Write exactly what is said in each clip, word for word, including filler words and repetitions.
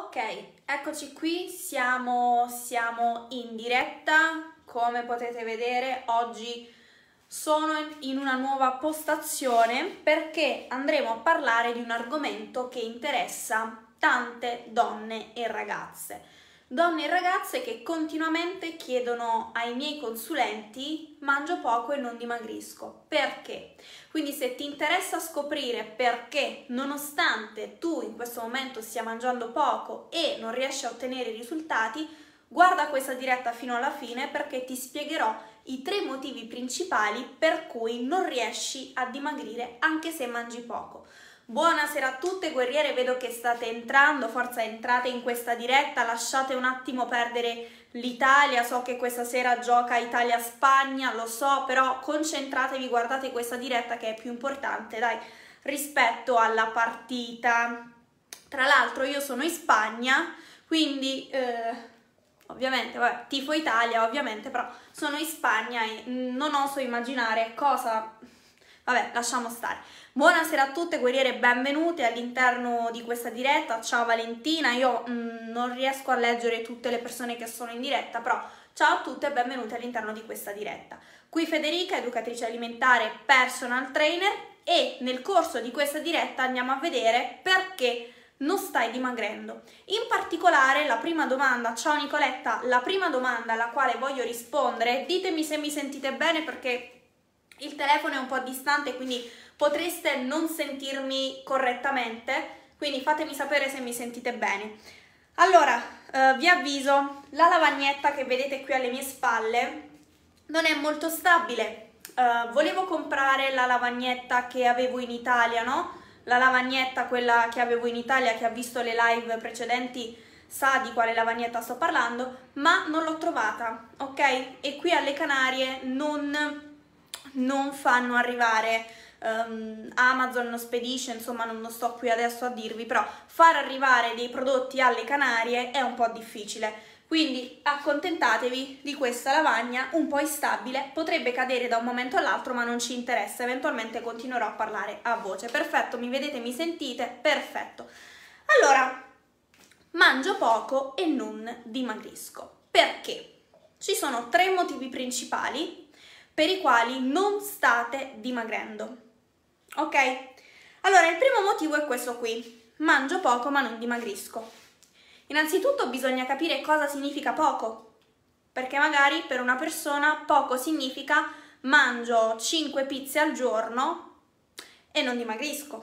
Ok, eccoci qui, siamo, siamo in diretta. Come potete vedere oggi sono in una nuova postazione perché andremo a parlare di un argomento che interessa tante donne e ragazze. Donne e ragazze che continuamente chiedono ai miei consulenti: mangio poco e non dimagrisco. Perché? Quindi se ti interessa scoprire perché, nonostante tu in questo momento stia mangiando poco e non riesci a ottenere i risultati, guarda questa diretta fino alla fine perché ti spiegherò i tre motivi principali per cui non riesci a dimagrire anche se mangi poco. Buonasera a tutte guerriere, vedo che state entrando, forza entrate in questa diretta, lasciate un attimo perdere l'Italia, so che questa sera gioca Italia-Spagna, lo so, però concentratevi, guardate questa diretta che è più importante, dai, rispetto alla partita. Tra l'altro io sono in Spagna, quindi eh, ovviamente, vabbè, tifo Italia ovviamente, però sono in Spagna e non oso immaginare cosa... Vabbè, lasciamo stare. Buonasera a tutte guerriere, benvenute all'interno di questa diretta. Ciao Valentina, io mh, non riesco a leggere tutte le persone che sono in diretta, però ciao a tutte e benvenute all'interno di questa diretta. Qui Federica, educatrice alimentare, personal trainer, e nel corso di questa diretta andiamo a vedere perché non stai dimagrendo. In particolare la prima domanda, ciao Nicoletta, la prima domanda alla quale voglio rispondere, ditemi se mi sentite bene perché il telefono è un po' distante, quindi potreste non sentirmi correttamente, quindi fatemi sapere se mi sentite bene. Allora, eh, vi avviso, la lavagnetta che vedete qui alle mie spalle non è molto stabile. Eh, volevo comprare la lavagnetta che avevo in Italia, no? La lavagnetta, quella che avevo in Italia, che ha visto le live precedenti, sa di quale lavagnetta sto parlando, ma non l'ho trovata, ok? E qui alle Canarie non... non fanno arrivare um, Amazon, no Spedition, insomma non, non sto qui adesso a dirvi, però far arrivare dei prodotti alle Canarie è un po' difficile, quindi accontentatevi di questa lavagna un po' instabile, potrebbe cadere da un momento all'altro ma non ci interessa, eventualmente continuerò a parlare a voce. Perfetto, mi vedete, mi sentite? Perfetto. Allora, mangio poco e non dimagrisco. Perché? Ci sono tre motivi principali per i quali non state dimagrendo, ok? Allora, il primo motivo è questo qui: mangio poco ma non dimagrisco. Innanzitutto bisogna capire cosa significa poco, perché magari per una persona poco significa mangio cinque pizze al giorno e non dimagrisco.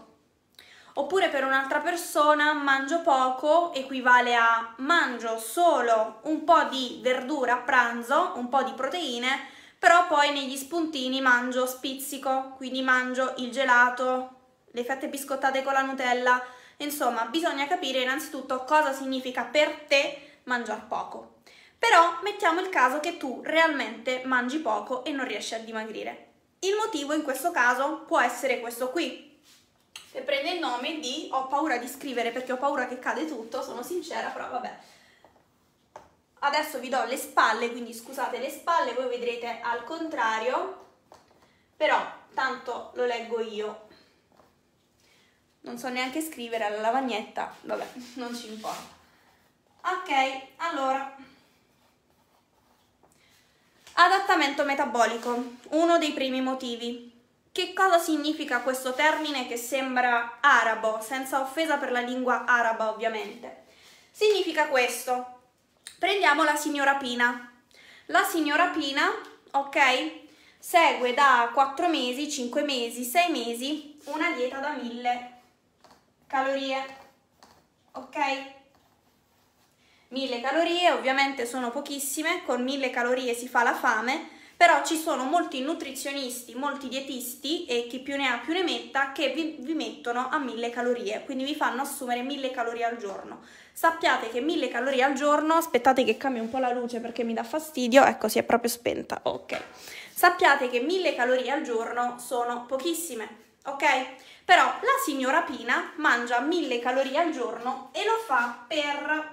Oppure per un'altra persona mangio poco equivale a mangio solo un po' di verdura a pranzo, un po' di proteine, però poi negli spuntini mangio spizzico, quindi mangio il gelato, le fette biscottate con la Nutella. Insomma, bisogna capire innanzitutto cosa significa per te mangiare poco. Però mettiamo il caso che tu realmente mangi poco e non riesci a dimagrire. Il motivo in questo caso può essere questo qui, che prende il nome di ho paura di scrivere perché ho paura che cade tutto, sono sincera, però vabbè. Adesso vi do le spalle, quindi scusate le spalle, voi vedrete al contrario, però tanto lo leggo io. Non so neanche scrivere alla lavagnetta, vabbè, non ci importa. Ok, allora. Adattamento metabolico, uno dei primi motivi. Che cosa significa questo termine che sembra arabo, senza offesa per la lingua araba ovviamente? Significa questo. Prendiamo la signora Pina. La signora Pina, ok, segue da quattro mesi, cinque mesi, sei mesi una dieta da mille calorie, ok? mille calorie ovviamente sono pochissime, con mille calorie si fa la fame, però ci sono molti nutrizionisti, molti dietisti e chi più ne ha più ne metta che vi, vi mettono a mille calorie, quindi vi fanno assumere mille calorie al giorno. Sappiate che mille calorie al giorno, aspettate che cambia un po' la luce perché mi dà fastidio, ecco si è proprio spenta, ok. Sappiate che mille calorie al giorno sono pochissime, ok? Però la signora Pina mangia mille calorie al giorno e lo fa per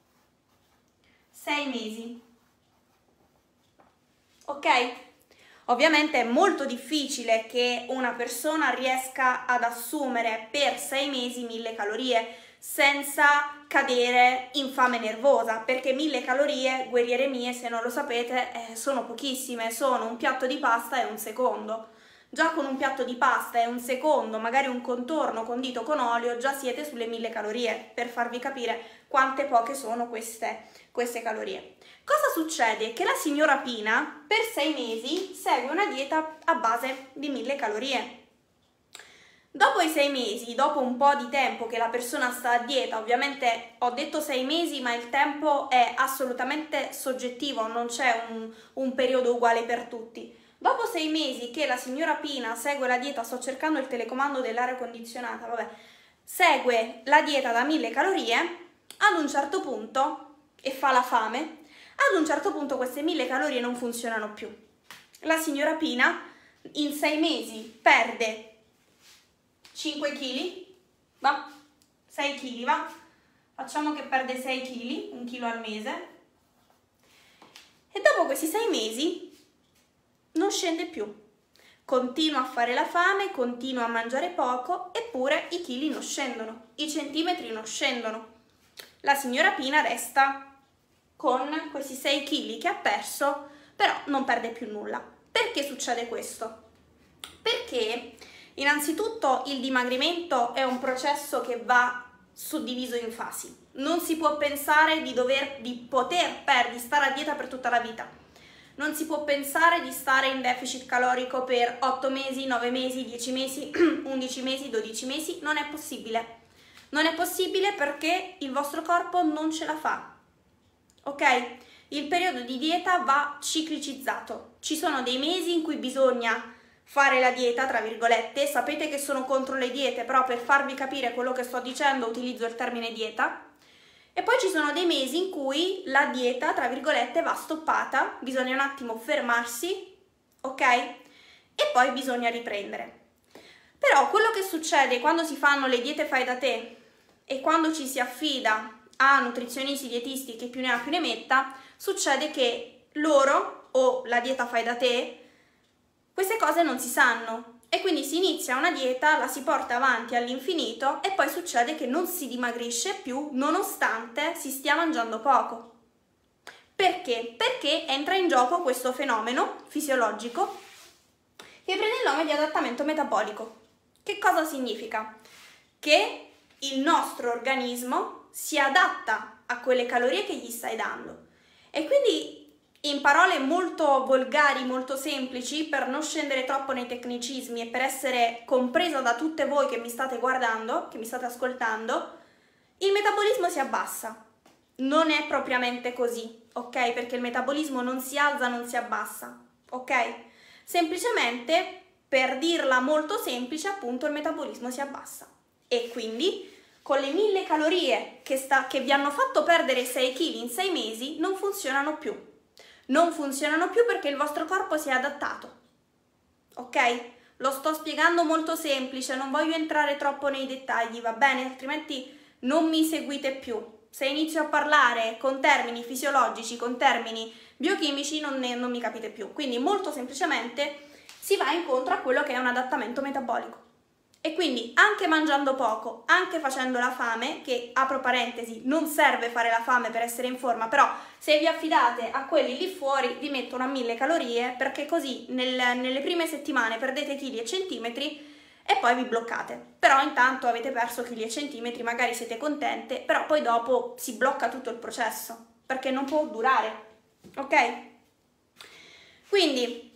sei mesi, ok? Ovviamente è molto difficile che una persona riesca ad assumere per sei mesi mille calorie senza cadere in fame nervosa, perché mille calorie, guerriere mie, se non lo sapete, eh, sono pochissime, sono un piatto di pasta e un secondo. Già con un piatto di pasta e un secondo, magari un contorno condito con olio, già siete sulle mille calorie, per farvi capire quante poche sono queste, queste calorie. Cosa succede? Che la signora Pina per sei mesi segue una dieta a base di mille calorie. Dopo i sei mesi, dopo un po' di tempo che la persona sta a dieta, ovviamente ho detto sei mesi, ma il tempo è assolutamente soggettivo, non c'è un, un periodo uguale per tutti. Dopo sei mesi che la signora Pina segue la dieta, sto cercando il telecomando dell'aria condizionata, vabbè, segue la dieta da mille calorie, ad un certo punto, e fa la fame, ad un certo punto queste mille calorie non funzionano più. La signora Pina in sei mesi perde cinque chili, va? sei chili, va? Facciamo che perde sei chili, un chilo al mese. E dopo questi sei mesi non scende più. Continua a fare la fame, continua a mangiare poco, eppure i chili non scendono, i centimetri non scendono. La signora Pina resta con questi sei chili che ha perso, però non perde più nulla. Perché succede questo? Perché innanzitutto il dimagrimento è un processo che va suddiviso in fasi. Non si può pensare di, dover, di poter per, di stare a dieta per tutta la vita. Non si può pensare di stare in deficit calorico per otto mesi, nove mesi, dieci mesi, undici mesi, dodici mesi. Non è possibile. Non è possibile perché il vostro corpo non ce la fa. Ok? Il periodo di dieta va ciclicizzato. Ci sono dei mesi in cui bisogna fare la dieta, tra virgolette. Sapete che sono contro le diete, però per farvi capire quello che sto dicendo utilizzo il termine dieta. E poi ci sono dei mesi in cui la dieta, tra virgolette, va stoppata, bisogna un attimo fermarsi, ok? E poi bisogna riprendere. Però quello che succede quando si fanno le diete fai da te e quando ci si affida a nutrizionisti, dietisti, che più ne ha più ne metta, succede che loro, o la dieta fai da te, queste cose non si sanno. E quindi si inizia una dieta, la si porta avanti all'infinito e poi succede che non si dimagrisce più nonostante si stia mangiando poco. Perché? Perché entra in gioco questo fenomeno fisiologico che prende il nome di adattamento metabolico. Che cosa significa? Che il nostro organismo si adatta a quelle calorie che gli stai dando. E quindi, in parole molto volgari, molto semplici, per non scendere troppo nei tecnicismi e per essere compresa da tutte voi che mi state guardando, che mi state ascoltando, il metabolismo si abbassa. Non è propriamente così, ok? Perché il metabolismo non si alza, non si abbassa, ok? Semplicemente, per dirla molto semplice, appunto, il metabolismo si abbassa. E quindi, con le mille calorie che, sta, che vi hanno fatto perdere sei chili in sei mesi, non funzionano più. Non funzionano più perché il vostro corpo si è adattato, ok? Lo sto spiegando molto semplice, non voglio entrare troppo nei dettagli, va bene? Altrimenti non mi seguite più. Se inizio a parlare con termini fisiologici, con termini biochimici, non, ne, non mi capite più. Quindi molto semplicemente si va incontro a quello che è un adattamento metabolico. E quindi anche mangiando poco, anche facendo la fame, che apro parentesi, non serve fare la fame per essere in forma, però se vi affidate a quelli lì fuori vi mettono a mille calorie perché così nel, nelle prime settimane perdete chili e centimetri e poi vi bloccate. Però intanto avete perso chili e centimetri, magari siete contente, però poi dopo si blocca tutto il processo perché non può durare, ok? Quindi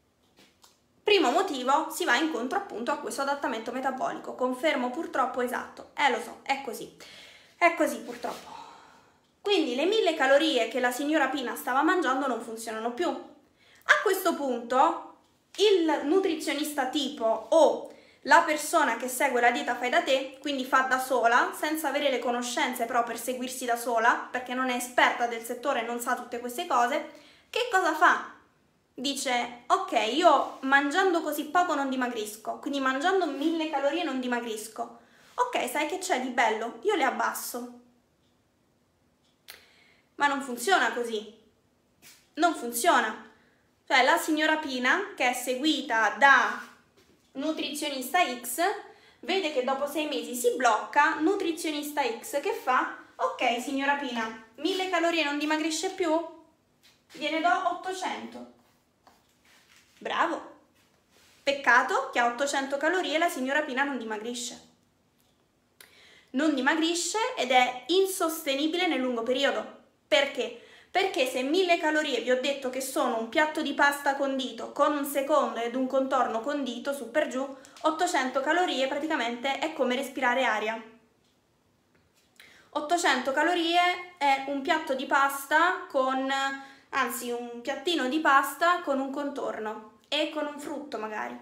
primo motivo, si va incontro appunto a questo adattamento metabolico. Confermo purtroppo esatto. Eh lo so, è così. È così purtroppo. Quindi le mille calorie che la signora Pina stava mangiando non funzionano più. A questo punto il nutrizionista tipo o la persona che segue la dieta fai da te, quindi fa da sola, senza avere le conoscenze però per seguirsi da sola, perché non è esperta del settore e non sa tutte queste cose, che cosa fa? Dice, ok, io mangiando così poco non dimagrisco, quindi mangiando mille calorie non dimagrisco. Ok, sai che c'è di bello? Io le abbasso. Ma non funziona così. Non funziona. Cioè la signora Pina, che è seguita da nutrizionista X, vede che dopo sei mesi si blocca, nutrizionista X che fa? Ok signora Pina, mille calorie non dimagrisce più? Gliene do ottocento. Bravo! Peccato che a ottocento calorie la signora Pina non dimagrisce. Non dimagrisce ed è insostenibile nel lungo periodo. Perché? Perché se mille calorie vi ho detto che sono un piatto di pasta condito con un secondo ed un contorno condito su per giù, ottocento calorie praticamente è come respirare aria. ottocento calorie è un piatto di pasta con, anzi un piattino di pasta con un contorno e con un frutto magari.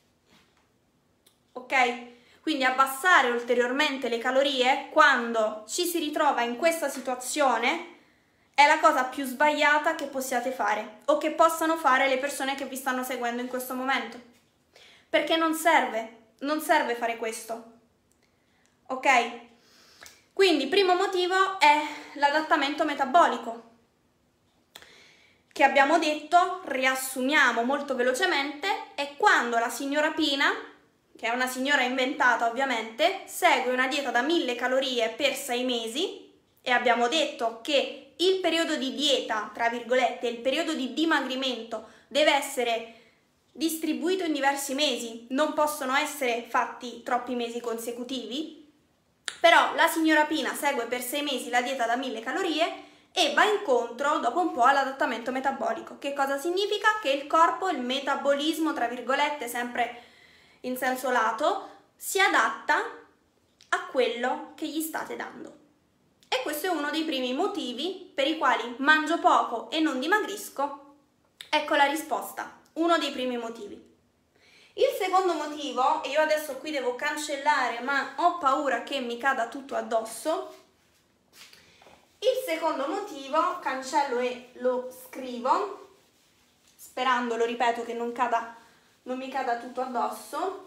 Ok? Quindi abbassare ulteriormente le calorie quando ci si ritrova in questa situazione è la cosa più sbagliata che possiate fare o che possano fare le persone che vi stanno seguendo in questo momento. Perché non serve, non serve fare questo. Ok? Quindi, primo motivo è l'adattamento metabolico, che abbiamo detto, riassumiamo molto velocemente, è quando la signora Pina, che è una signora inventata ovviamente, segue una dieta da mille calorie per sei mesi, e abbiamo detto che il periodo di dieta, tra virgolette, il periodo di dimagrimento deve essere distribuito in diversi mesi, non possono essere fatti troppi mesi consecutivi, però la signora Pina segue per sei mesi la dieta da mille calorie e va incontro dopo un po' all'adattamento metabolico. Che cosa significa? Che il corpo, il metabolismo, tra virgolette, sempre in senso lato, si adatta a quello che gli state dando. E questo è uno dei primi motivi per i quali mangio poco e non dimagrisco. Ecco la risposta, uno dei primi motivi. Il secondo motivo, e io adesso qui devo cancellare ma ho paura che mi cada tutto addosso, il secondo motivo, cancello e lo scrivo, sperando, lo ripeto, che non, cada, non mi cada tutto addosso.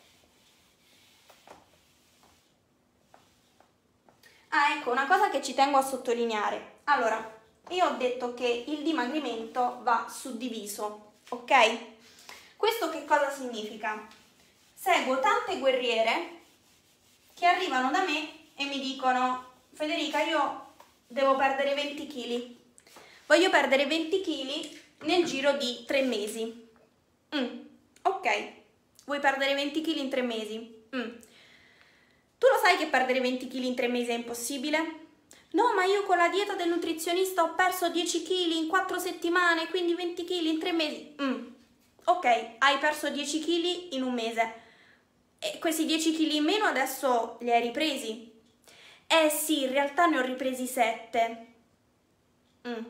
Ah, ecco, una cosa che ci tengo a sottolineare. Allora, io ho detto che il dimagrimento va suddiviso, ok? Questo che cosa significa? Seguo tante guerriere che arrivano da me e mi dicono: Federica, io devo perdere venti chili. Voglio perdere venti chili nel giro di tre mesi. Mm, ok, vuoi perdere venti chili in tre mesi? Mm. Tu lo sai che perdere venti chili in tre mesi è impossibile? No, ma io con la dieta del nutrizionista ho perso dieci chili in quattro settimane, quindi venti chili in tre mesi. Mm. Ok, hai perso dieci chili in un mese. E questi dieci chili in meno adesso li hai ripresi? Eh sì, in realtà ne ho ripresi sette. Mm.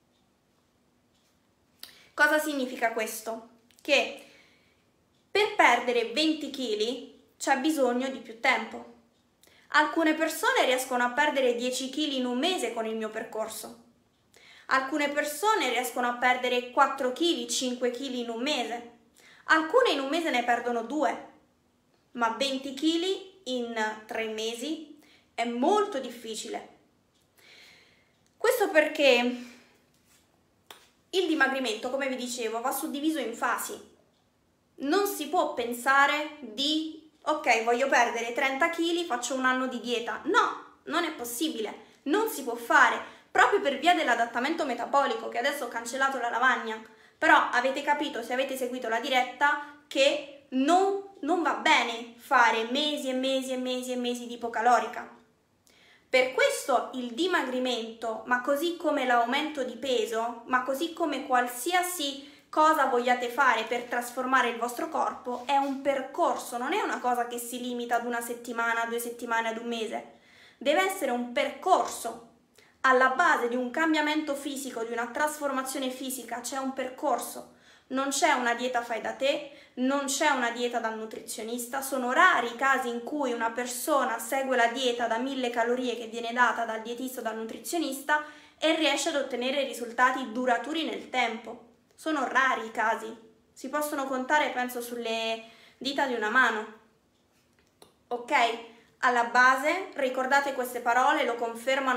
Cosa significa questo? Che per perdere venti chili c'è bisogno di più tempo. Alcune persone riescono a perdere dieci chili in un mese con il mio percorso. Alcune persone riescono a perdere quattro chili, cinque chili in un mese. Alcune in un mese ne perdono due. Ma venti chili in tre mesi è molto difficile. Questo perché il dimagrimento, come vi dicevo, va suddiviso in fasi. Non si può pensare di ok, voglio perdere trenta chili, faccio un anno di dieta. No, non è possibile, non si può fare, proprio per via dell'adattamento metabolico, che adesso ho cancellato la lavagna. Però avete capito, se avete seguito la diretta, che non, non va bene fare mesi e mesi e mesi e mesi di ipocalorica. Per questo il dimagrimento, ma così come l'aumento di peso, ma così come qualsiasi cosa vogliate fare per trasformare il vostro corpo, è un percorso, non è una cosa che si limita ad una settimana, due settimane, ad un mese. Deve essere un percorso. Alla base di un cambiamento fisico, di una trasformazione fisica, c'è un percorso. Non c'è una dieta fai da te, non c'è una dieta dal nutrizionista. Sono rari i casi in cui una persona segue la dieta da mille calorie che viene data dal dietista o dal nutrizionista e riesce ad ottenere risultati duraturi nel tempo. Sono rari i casi, si possono contare penso sulle dita di una mano. Ok? Alla base, ricordate queste parole, lo confermano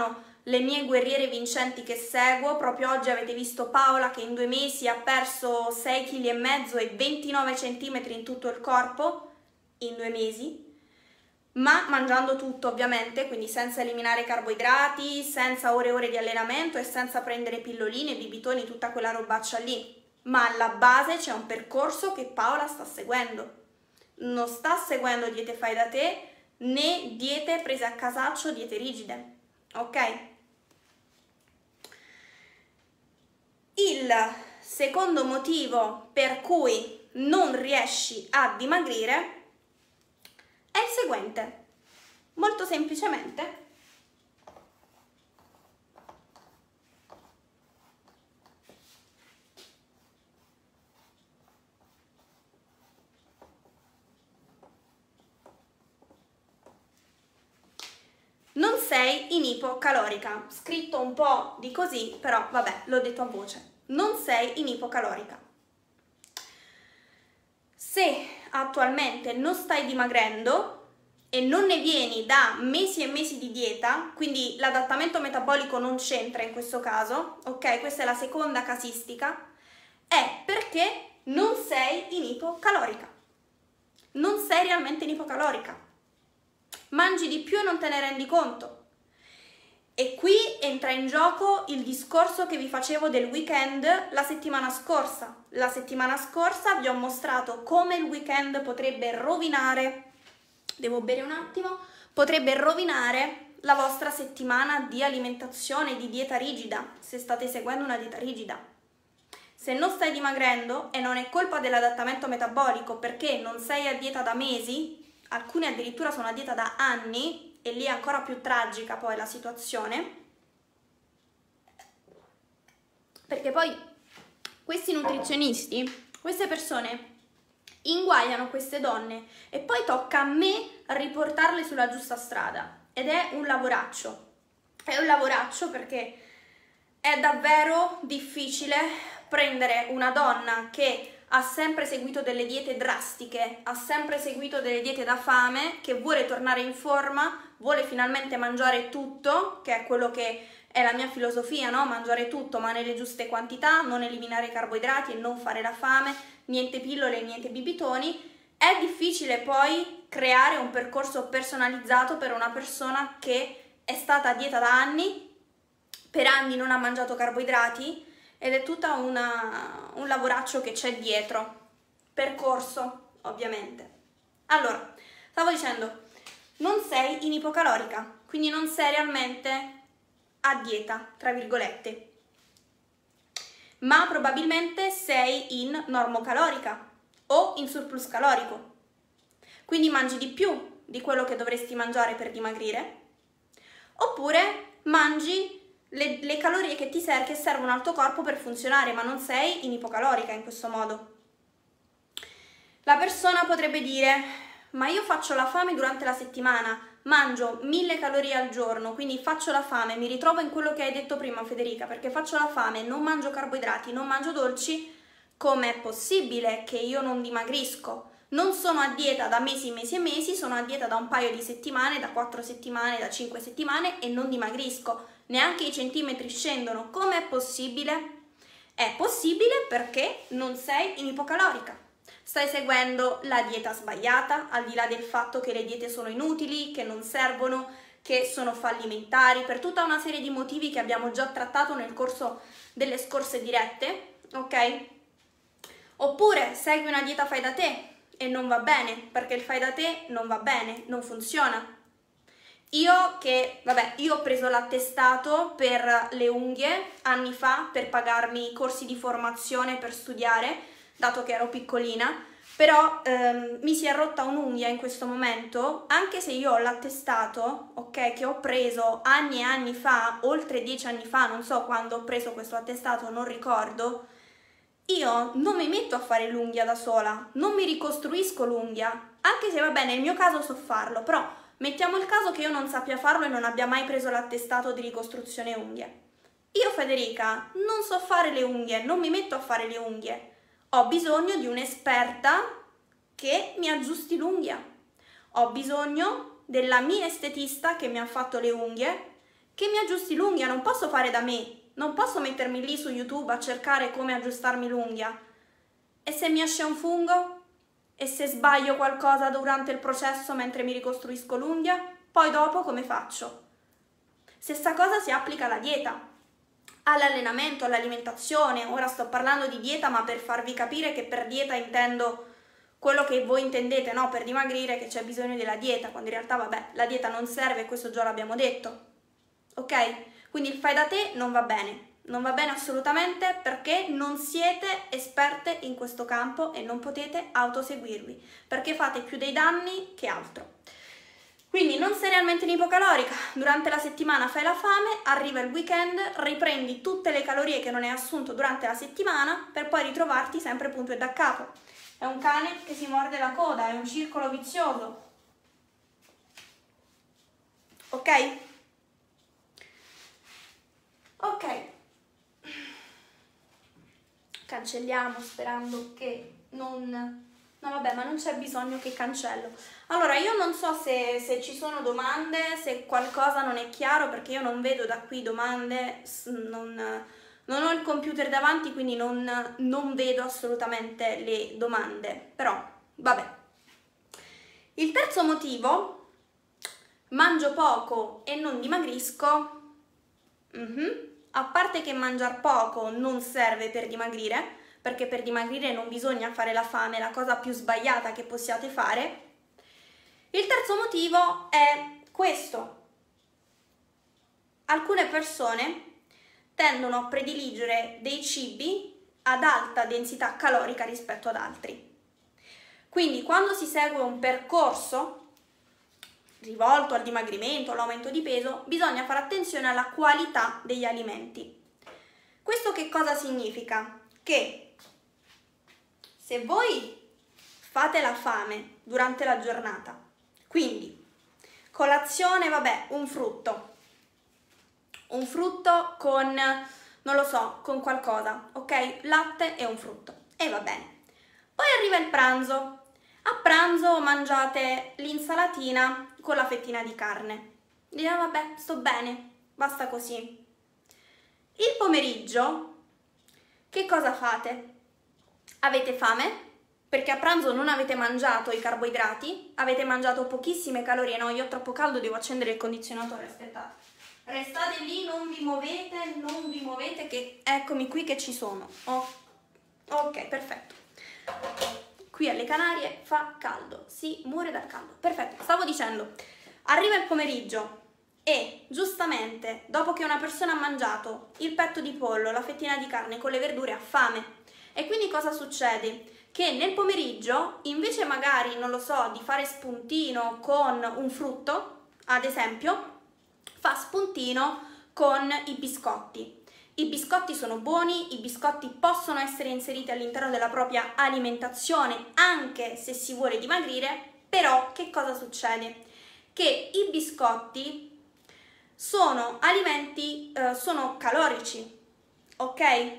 le mie guerriere vincenti che seguo. Proprio oggi avete visto Paola che in due mesi ha perso sei chili e mezzo e ventinove centimetri in tutto il corpo, in due mesi, ma mangiando tutto ovviamente, quindi senza eliminare carboidrati, senza ore e ore di allenamento e senza prendere pilloline, bibitoni, tutta quella robaccia lì. Ma alla base c'è un percorso che Paola sta seguendo. Non sta seguendo diete fai da te, né diete prese a casaccio, diete rigide, ok? Il secondo motivo per cui non riesci a dimagrire è il seguente. Molto semplicemente non sei in ipocalorica. Scritto un po' di così, però vabbè, l'ho detto a voce. Non sei in ipocalorica. Se attualmente non stai dimagrendo e non ne vieni da mesi e mesi di dieta, quindi l'adattamento metabolico non c'entra in questo caso, ok? Questa è la seconda casistica, è perché non sei in ipocalorica. Non sei realmente in ipocalorica. Mangi di più e non te ne rendi conto. E qui entra in gioco il discorso che vi facevo del weekend la settimana scorsa. La settimana scorsa vi ho mostrato come il weekend potrebbe rovinare, devo bere un attimo, potrebbe rovinare la vostra settimana di alimentazione, di dieta rigida, se state seguendo una dieta rigida. Se non stai dimagrendo e non è colpa dell'adattamento metabolico perché non sei a dieta da mesi, alcuni addirittura sono a dieta da anni, e lì è ancora più tragica poi la situazione, perché poi questi nutrizionisti, queste persone inguaiano queste donne e poi tocca a me riportarle sulla giusta strada, ed è un lavoraccio, è un lavoraccio perché è davvero difficile prendere una donna che ha sempre seguito delle diete drastiche, ha sempre seguito delle diete da fame, che vuole tornare in forma, vuole finalmente mangiare tutto, che è quello che è la mia filosofia, no? Mangiare tutto ma nelle giuste quantità, non eliminare i carboidrati e non fare la fame, niente pillole, niente bibitoni. È difficile poi creare un percorso personalizzato per una persona che è stata a dieta da anni, per anni non ha mangiato carboidrati, ed è tutta una, un lavoraccio che c'è dietro, percorso ovviamente. Allora, stavo dicendo, non sei in ipocalorica, quindi non sei realmente a dieta, tra virgolette, ma probabilmente sei in normocalorica o in surplus calorico, quindi mangi di più di quello che dovresti mangiare per dimagrire, oppure mangi Le, le calorie che ti ser- che servono al tuo corpo per funzionare, ma non sei in ipocalorica in questo modo. La persona potrebbe dire, ma io faccio la fame durante la settimana, mangio mille calorie al giorno, quindi faccio la fame, mi ritrovo in quello che hai detto prima Federica, perché faccio la fame, non mangio carboidrati, non mangio dolci, com'è possibile che io non dimagrisco? Non sono a dieta da mesi e mesi e mesi, sono a dieta da un paio di settimane, da quattro settimane, da cinque settimane e non dimagrisco. Neanche i centimetri scendono. Com'è possibile? È possibile perché non sei in ipocalorica. Stai seguendo la dieta sbagliata, al di là del fatto che le diete sono inutili, che non servono, che sono fallimentari, per tutta una serie di motivi che abbiamo già trattato nel corso delle scorse dirette, ok? Oppure segui una dieta fai da te e non va bene, perché il fai da te non va bene, non funziona. Io che, vabbè, io ho preso l'attestato per le unghie anni fa per pagarmi i corsi di formazione per studiare, dato che ero piccolina, però ehm, mi si è rotta un'unghia in questo momento, anche se io ho l'attestato, ok, che ho preso anni e anni fa, oltre dieci anni fa, non so quando ho preso questo attestato, non ricordo, io non mi metto a fare l'unghia da sola, non mi ricostruisco l'unghia, anche se va bene, nel mio caso so farlo, però mettiamo il caso che io non sappia farlo e non abbia mai preso l'attestato di ricostruzione unghie. Io, Federica, non so fare le unghie, non mi metto a fare le unghie. Ho bisogno di un'esperta che mi aggiusti l'unghia. Ho bisogno della mia estetista che mi ha fatto le unghie, che mi aggiusti l'unghia, non posso fare da me, non posso mettermi lì su YouTube a cercare come aggiustarmi l'unghia. E se mi esce un fungo? E se sbaglio qualcosa durante il processo mentre mi ricostruisco l'unghia? Poi dopo come faccio? Stessa cosa si applica alla dieta, all'allenamento, all'alimentazione. Ora sto parlando di dieta, ma per farvi capire che per dieta intendo quello che voi intendete, no? Per dimagrire, che c'è bisogno della dieta, quando in realtà, vabbè, la dieta non serve, questo già l'abbiamo detto. Ok? Quindi il fai da te non va bene. Non va bene assolutamente perché non siete esperte in questo campo e non potete autoseguirvi, perché fate più dei danni che altro. Quindi non sei realmente un'ipocalorica, durante la settimana fai la fame, arriva il weekend, riprendi tutte le calorie che non hai assunto durante la settimana per poi ritrovarti sempre punto e da capo. È un cane che si morde la coda, è un circolo vizioso. Ok? Ok. Cancelliamo sperando che non... no vabbè, ma non c'è bisogno che cancello. Allora io non so se, se ci sono domande, se qualcosa non è chiaro, perché io non vedo da qui domande, non, non ho il computer davanti, quindi non, non vedo assolutamente le domande, però vabbè. Il terzo motivo, mangio poco e non dimagrisco. Mm-hmm. A parte che mangiare poco non serve per dimagrire, perché per dimagrire non bisogna fare la fame, è la cosa più sbagliata che possiate fare. Il terzo motivo è questo. Alcune persone tendono a prediligere dei cibi ad alta densità calorica rispetto ad altri. Quindi quando si segue un percorso rivolto al dimagrimento, all'aumento di peso, bisogna fare attenzione alla qualità degli alimenti. Questo che cosa significa? Che se voi fate la fame durante la giornata, quindi colazione, vabbè, un frutto, un frutto con, non lo so, con qualcosa, ok? Latte e un frutto, e va bene. Poi arriva il pranzo. A pranzo mangiate l'insalatina con la fettina di carne. Dite, ah, vabbè, sto bene, basta così. Il pomeriggio, che cosa fate? Avete fame? Perché a pranzo non avete mangiato i carboidrati, avete mangiato pochissime calorie. No, io ho troppo caldo, devo accendere il condizionatore, aspettate. Restate lì, non vi muovete, non vi muovete, che eccomi qui che ci sono. Oh. Ok, perfetto. Qui alle Canarie fa caldo, si muore dal caldo. Perfetto, stavo dicendo, arriva il pomeriggio e giustamente dopo che una persona ha mangiato il petto di pollo, la fettina di carne con le verdure ha fame. E quindi cosa succede? Che nel pomeriggio, invece magari, non lo so, di fare spuntino con un frutto, ad esempio, fa spuntino con i biscotti. I biscotti sono buoni, i biscotti possono essere inseriti all'interno della propria alimentazione anche se si vuole dimagrire, però che cosa succede? Che i biscotti sono alimenti, eh, sono calorici, ok?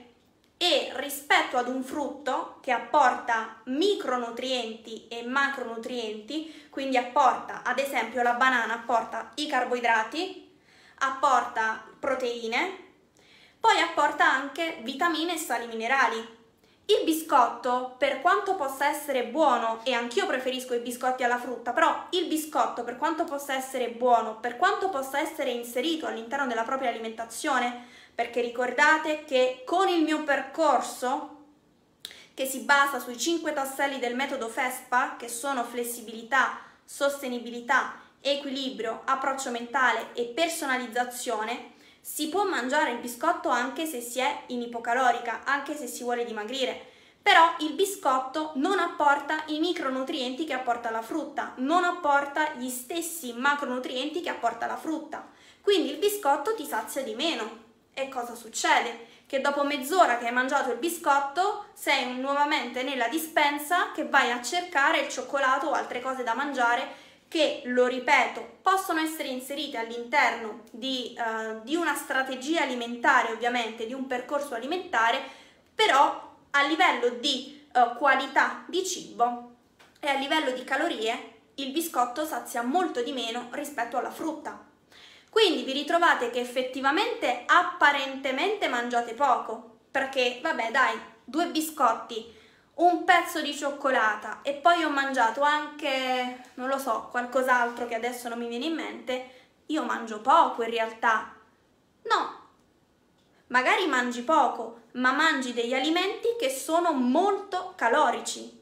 E rispetto ad un frutto che apporta micronutrienti e macronutrienti, quindi apporta, ad esempio la banana apporta i carboidrati, apporta proteine, poi apporta anche vitamine e sali minerali. Il biscotto, per quanto possa essere buono, e anch'io preferisco i biscotti alla frutta, però il biscotto, per quanto possa essere buono, per quanto possa essere inserito all'interno della propria alimentazione, perché ricordate che con il mio percorso, che si basa sui cinque tasselli del metodo FESPA, che sono flessibilità, sostenibilità, equilibrio, approccio mentale e personalizzazione, si può mangiare il biscotto anche se si è in ipocalorica, anche se si vuole dimagrire, però il biscotto non apporta i micronutrienti che apporta la frutta, non apporta gli stessi macronutrienti che apporta la frutta, quindi il biscotto ti sazia di meno. E cosa succede? Che dopo mezz'ora che hai mangiato il biscotto sei nuovamente nella dispensa che vai a cercare il cioccolato o altre cose da mangiare che, lo ripeto, possono essere inserite all'interno di, uh, di una strategia alimentare, ovviamente, di un percorso alimentare, però a livello di uh, qualità di cibo e a livello di calorie il biscotto sazia molto di meno rispetto alla frutta. Quindi vi ritrovate che effettivamente apparentemente mangiate poco, perché vabbè dai, due biscotti, un pezzo di cioccolata e poi ho mangiato anche, non lo so, qualcos'altro che adesso non mi viene in mente, io mangio poco in realtà. No, magari mangi poco, ma mangi degli alimenti che sono molto calorici,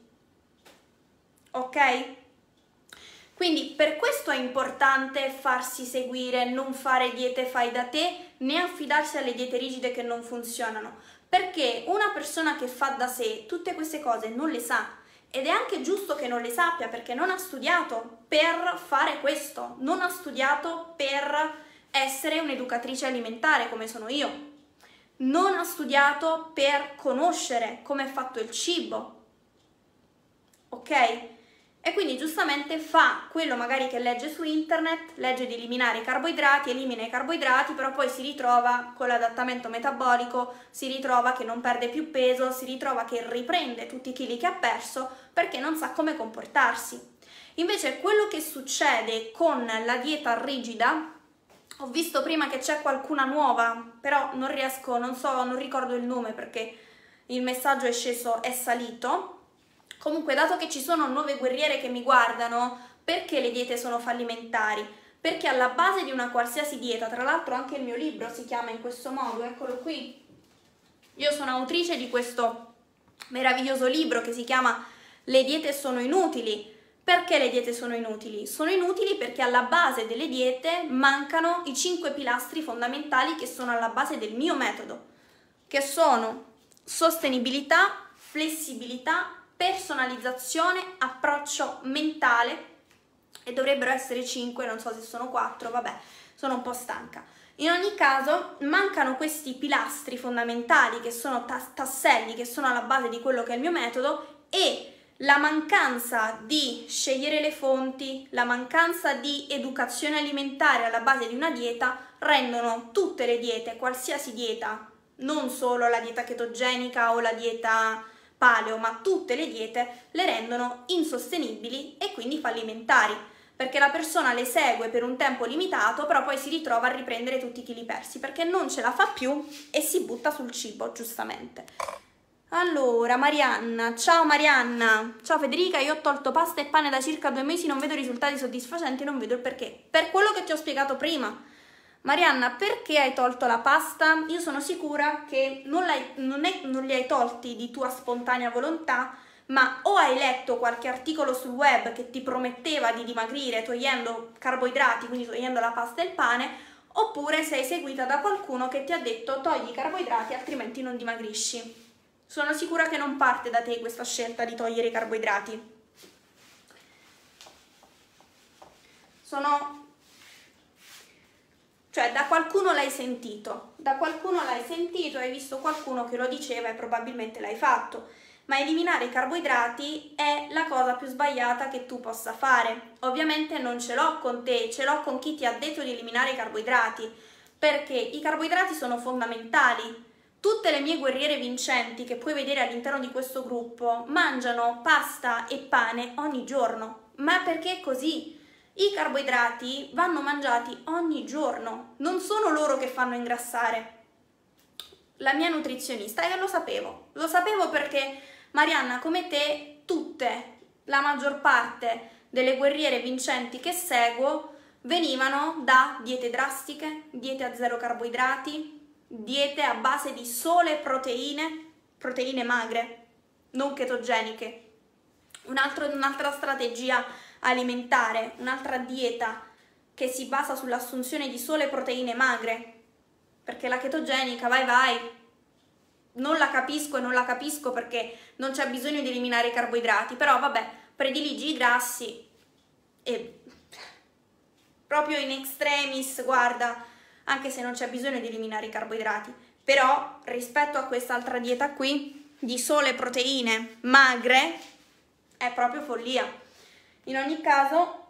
ok? Quindi per questo è importante farsi seguire, non fare diete fai da te, né affidarsi alle diete rigide che non funzionano, perché una persona che fa da sé tutte queste cose non le sa, ed è anche giusto che non le sappia perché non ha studiato per fare questo, non ha studiato per essere un'educatrice alimentare come sono io, non ha studiato per conoscere come è fatto il cibo, ok? E quindi giustamente fa quello magari che legge su internet, legge di eliminare i carboidrati, elimina i carboidrati, però poi si ritrova con l'adattamento metabolico, si ritrova che non perde più peso, si ritrova che riprende tutti i chili che ha perso perché non sa come comportarsi. Invece quello che succede con la dieta rigida, ho visto prima che c'è qualcuna nuova, però non riesco, non so, non ricordo il nome perché il messaggio è sceso, è salito. Comunque, dato che ci sono nuove guerriere che mi guardano, perché le diete sono fallimentari? Perché alla base di una qualsiasi dieta, tra l'altro anche il mio libro si chiama in questo modo, eccolo qui. Io sono autrice di questo meraviglioso libro che si chiama Le diete sono inutili. Perché le diete sono inutili? Sono inutili perché alla base delle diete mancano i cinque pilastri fondamentali che sono alla base del mio metodo, che sono sostenibilità, flessibilità, personalizzazione, approccio mentale, e dovrebbero essere cinque, non so se sono quattro, vabbè, sono un po' stanca. In ogni caso mancano questi pilastri fondamentali che sono tas- tasselli che sono alla base di quello che è il mio metodo, e la mancanza di scegliere le fonti, la mancanza di educazione alimentare alla base di una dieta rendono tutte le diete, qualsiasi dieta, non solo la dieta chetogenica o la dieta paleo, ma tutte le diete le rendono insostenibili e quindi fallimentari, perché la persona le segue per un tempo limitato, però poi si ritrova a riprendere tutti i chili persi perché non ce la fa più e si butta sul cibo, giustamente. Allora, Marianna, ciao Marianna, ciao Federica, io ho tolto pasta e pane da circa due mesi, non vedo risultati soddisfacenti, non vedo il perché. Per quello che ti ho spiegato prima. Marianna, perché hai tolto la pasta? Io sono sicura che non, non, è, non li hai tolti di tua spontanea volontà, ma o hai letto qualche articolo sul web che ti prometteva di dimagrire togliendo carboidrati, quindi togliendo la pasta e il pane, oppure sei seguita da qualcuno che ti ha detto togli i carboidrati altrimenti non dimagrisci. Sono sicura che non parte da te questa scelta di togliere i carboidrati. Sono... Cioè, da qualcuno l'hai sentito, da qualcuno l'hai sentito, hai visto qualcuno che lo diceva e probabilmente l'hai fatto. Ma eliminare i carboidrati è la cosa più sbagliata che tu possa fare. Ovviamente non ce l'ho con te, ce l'ho con chi ti ha detto di eliminare i carboidrati, perché i carboidrati sono fondamentali. Tutte le mie guerriere vincenti che puoi vedere all'interno di questo gruppo mangiano pasta e pane ogni giorno. Ma perché è così? I carboidrati vanno mangiati ogni giorno, non sono loro che fanno ingrassare. La mia nutrizionista, io lo sapevo, lo sapevo perché Marianna, come te, tutte, la maggior parte delle guerriere vincenti che seguo venivano da diete drastiche, diete a zero carboidrati, diete a base di sole proteine, proteine magre, non chetogeniche. Un altro, un'altra strategia alimentare, un'altra dieta che si basa sull'assunzione di sole proteine magre, perché la chetogenica, vai vai, non la capisco e non la capisco perché non c'è bisogno di eliminare i carboidrati, però vabbè, prediligi i grassi e proprio in extremis, guarda, anche se non c'è bisogno di eliminare i carboidrati, però rispetto a quest'altra dieta qui, di sole proteine magre, è proprio follia. In ogni caso,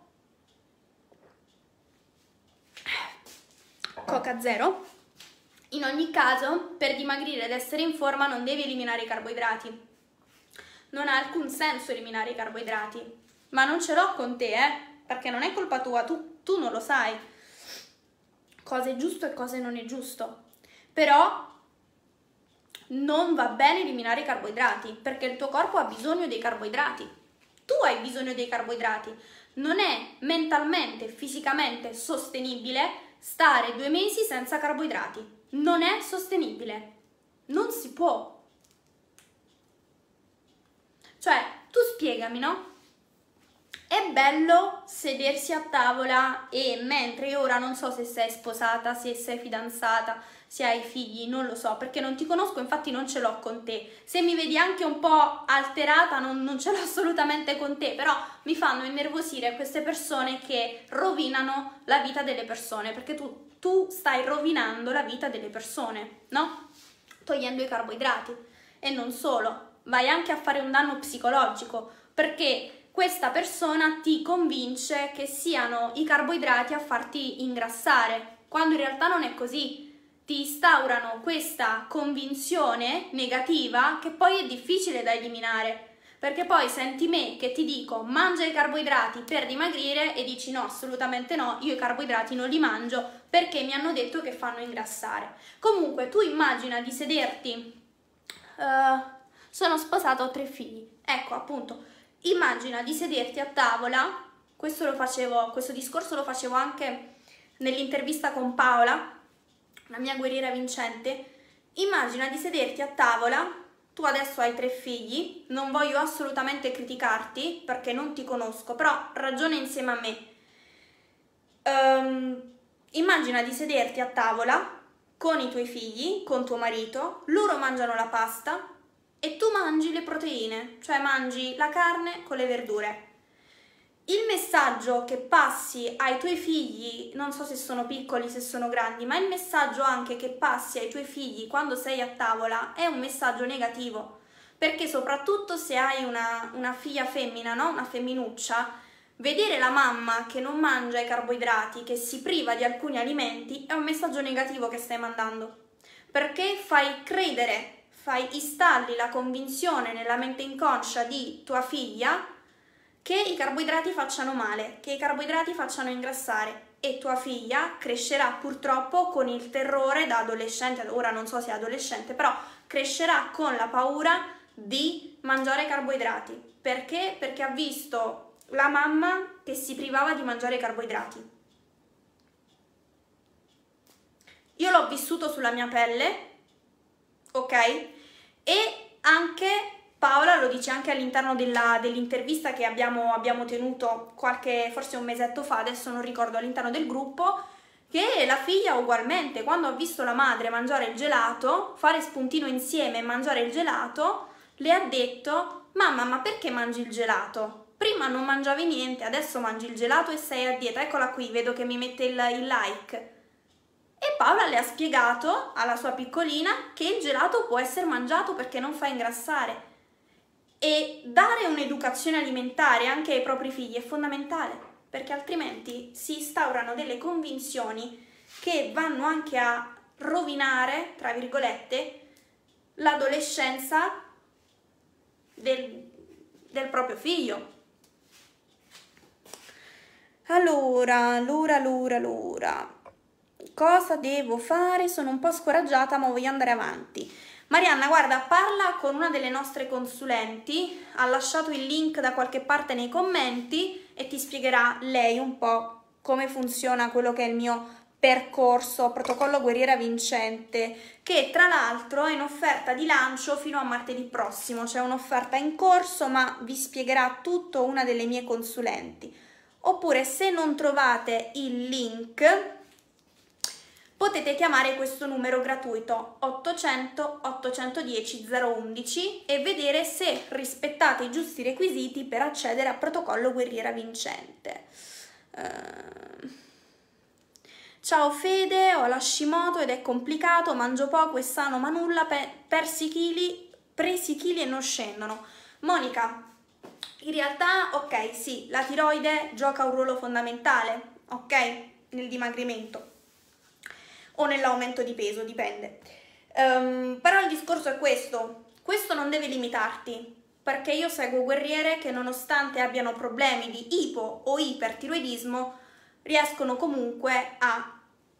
Coca zero, in ogni caso, per dimagrire ed essere in forma non devi eliminare i carboidrati. Non ha alcun senso eliminare i carboidrati, ma non ce l'ho con te, eh, perché non è colpa tua, tu, tu non lo sai. cosa è giusto e cosa non è giusto. Però non va bene eliminare i carboidrati, perché il tuo corpo ha bisogno dei carboidrati. Tu hai bisogno dei carboidrati. Non è mentalmente, fisicamente sostenibile stare due mesi senza carboidrati. Non è sostenibile. Non si può. Cioè, tu spiegami, no? È bello sedersi a tavola e mentre io ora non so se sei sposata, se sei fidanzata, se hai figli, non lo so, perché non ti conosco, infatti non ce l'ho con te. Se mi vedi anche un po' alterata, non, non ce l'ho assolutamente con te, però mi fanno innervosire queste persone che rovinano la vita delle persone, perché tu, tu stai rovinando la vita delle persone, no? Togliendo i carboidrati. E non solo, vai anche a fare un danno psicologico, perché questa persona ti convince che siano i carboidrati a farti ingrassare, quando in realtà non è così. Ti instaurano questa convinzione negativa che poi è difficile da eliminare, perché poi senti me che ti dico mangia i carboidrati per dimagrire e dici no, assolutamente no, io i carboidrati non li mangio perché mi hanno detto che fanno ingrassare. Comunque tu immagina di sederti, uh, sono sposata, ho tre figli, ecco appunto, immagina di sederti a tavola, questo lo facevo, questo discorso lo facevo anche nell'intervista con Paola, la mia guerriera vincente. Immagina di sederti a tavola, tu adesso hai tre figli, non voglio assolutamente criticarti perché non ti conosco, però ragiona insieme a me. Um, immagina di sederti a tavola con i tuoi figli, con tuo marito, loro mangiano la pasta e tu mangi le proteine, cioè mangi la carne con le verdure. Il messaggio che passi ai tuoi figli, non so se sono piccoli, se sono grandi, ma il messaggio anche che passi ai tuoi figli quando sei a tavola è un messaggio negativo, perché soprattutto se hai una, una figlia femmina, no? Una femminuccia, vedere la mamma che non mangia i carboidrati, che si priva di alcuni alimenti, è un messaggio negativo che stai mandando, perché fai credere, fai installi la convinzione nella mente inconscia di tua figlia che i carboidrati facciano male, che i carboidrati facciano ingrassare, e tua figlia crescerà purtroppo con il terrore da adolescente, ora non so se è adolescente, però crescerà con la paura di mangiare carboidrati. Perché? Perché ha visto la mamma che si privava di mangiare carboidrati. Io l'ho vissuto sulla mia pelle, ok? E anche Paola lo dice anche all'interno dell'intervista che abbiamo, abbiamo tenuto qualche, forse un mesetto fa, adesso non ricordo, all'interno del gruppo, che la figlia ugualmente, quando ha visto la madre mangiare il gelato, fare spuntino insieme e mangiare il gelato, le ha detto: mamma, ma perché mangi il gelato? Prima non mangiavi niente, adesso mangi il gelato e sei a dieta, eccola qui, vedo che mi mette il, il like. E Paola le ha spiegato alla sua piccolina che il gelato può essere mangiato perché non fa ingrassare. E dare un'educazione alimentare anche ai propri figli è fondamentale, perché altrimenti si instaurano delle convinzioni che vanno anche a rovinare, tra virgolette, l'adolescenza del, del proprio figlio. Allora, allora, allora, allora, cosa devo fare? Sono un po' scoraggiata, ma voglio andare avanti. Marianna, guarda, parla con una delle nostre consulenti, ha lasciato il link da qualche parte nei commenti e ti spiegherà lei un po' come funziona quello che è il mio percorso protocollo guerriera vincente, che tra l'altro è in offerta di lancio fino a martedì prossimo. C'è un'offerta in corso, ma vi spiegherà tutto una delle mie consulenti. Oppure, se non trovate il link, potete chiamare questo numero gratuito ottocento ottocentodieci zero undici e vedere se rispettate i giusti requisiti per accedere al protocollo guerriera vincente. Uh... Ciao Fede, ho l'Hashimoto ed è complicato, mangio poco e sano ma nulla, pe persi chili, presi chili e non scendono. Monica, in realtà, ok, sì, la tiroide gioca un ruolo fondamentale, ok, nel dimagrimento o nell'aumento di peso, dipende. Um, però il discorso è questo, questo non deve limitarti, perché io seguo guerriere che nonostante abbiano problemi di ipo o ipertiroidismo riescono comunque a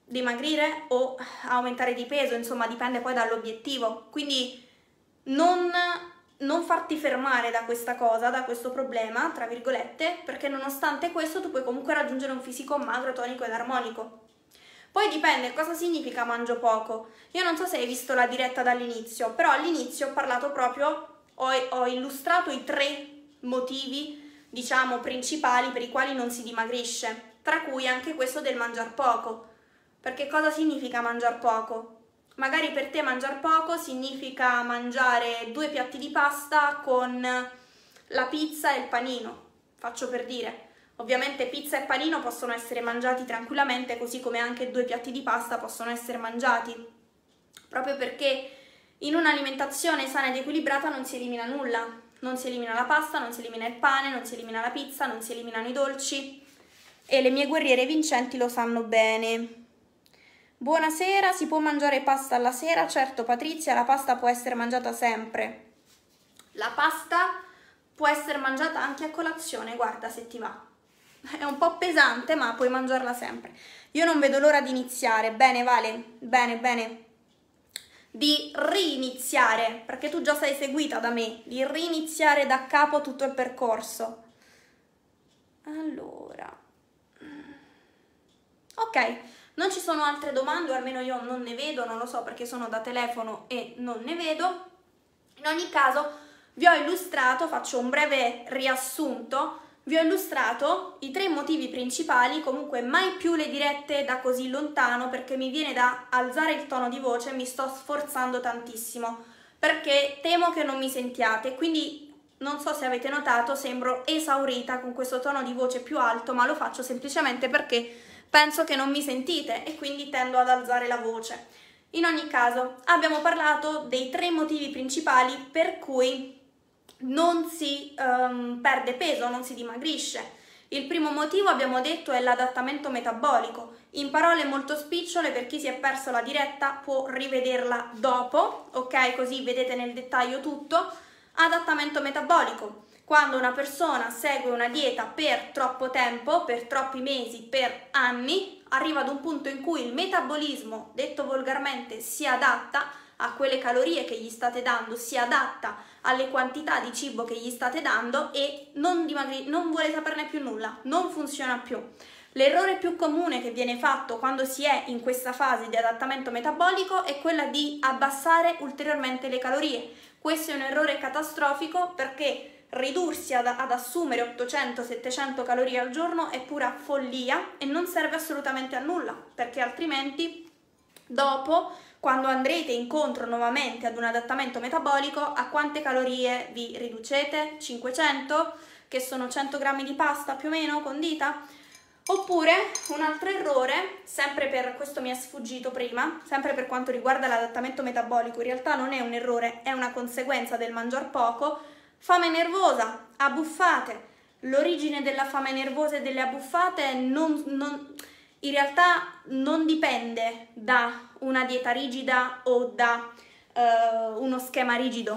dimagrire o aumentare di peso, insomma dipende poi dall'obiettivo, quindi non, non farti fermare da questa cosa, da questo problema, tra virgolette, perché nonostante questo tu puoi comunque raggiungere un fisico magro, tonico ed armonico. Poi dipende cosa significa mangio poco. Io non so se hai visto la diretta dall'inizio, però all'inizio ho parlato proprio, ho, ho illustrato i tre motivi, diciamo, principali per i quali non si dimagrisce, tra cui anche questo del mangiar poco. Perché cosa significa mangiar poco? Magari per te mangiar poco significa mangiare due piatti di pasta con la pizza e il panino, faccio per dire. Ovviamente pizza e panino possono essere mangiati tranquillamente, così come anche due piatti di pasta possono essere mangiati, proprio perché in un'alimentazione sana ed equilibrata non si elimina nulla, non si elimina la pasta, non si elimina il pane, non si elimina la pizza, non si eliminano i dolci, e le mie guerriere vincenti lo sanno bene. Buonasera, si può mangiare pasta alla sera? Certo Patrizia, la pasta può essere mangiata sempre. La pasta può essere mangiata anche a colazione, guarda se ti va. È un po' pesante, ma puoi mangiarla sempre. Io non vedo l'ora di iniziare. Bene, Vale, bene, bene. Di riniziare, perché tu già sei seguita da me, di riniziare da capo tutto il percorso. Allora. Ok, non ci sono altre domande, o almeno io non ne vedo, non lo so perché sono da telefono e non ne vedo. In ogni caso, vi ho illustrato, faccio un breve riassunto, vi ho illustrato i tre motivi principali, comunque mai più le dirette da così lontano perché mi viene da alzare il tono di voce, mi sto sforzando tantissimo perché temo che non mi sentiate, quindi non so se avete notato, sembro esaurita con questo tono di voce più alto, ma lo faccio semplicemente perché penso che non mi sentite e quindi tendo ad alzare la voce. In ogni caso, abbiamo parlato dei tre motivi principali per cui non si um, perde peso, non si dimagrisce. Il primo motivo, abbiamo detto, è l'adattamento metabolico. In parole molto spicciole, per chi si è perso la diretta può rivederla dopo, ok? Così vedete nel dettaglio tutto. Adattamento metabolico. Quando una persona segue una dieta per troppo tempo, per troppi mesi, per anni, arriva ad un punto in cui il metabolismo, detto volgarmente, si adatta a quelle calorie che gli state dando, si adatta alle quantità di cibo che gli state dando e non, dimagri- non vuole saperne più nulla, non funziona più. L'errore più comune che viene fatto quando si è in questa fase di adattamento metabolico è quella di abbassare ulteriormente le calorie. Questo è un errore catastrofico perché ridursi ad, ad assumere ottocento settecento calorie al giorno è pura follia e non serve assolutamente a nulla, perché altrimenti dopo, quando andrete incontro nuovamente ad un adattamento metabolico, a quante calorie vi riducete? cinquecento? Che sono cento grammi di pasta più o meno condita? Oppure un altro errore, sempre per questo mi è sfuggito prima, sempre per quanto riguarda l'adattamento metabolico, in realtà non è un errore, è una conseguenza del mangiar poco, fame nervosa, abbuffate. L'origine della fame nervosa e delle abbuffate non, non, in realtà non dipende da una dieta rigida o da uh, uno schema rigido.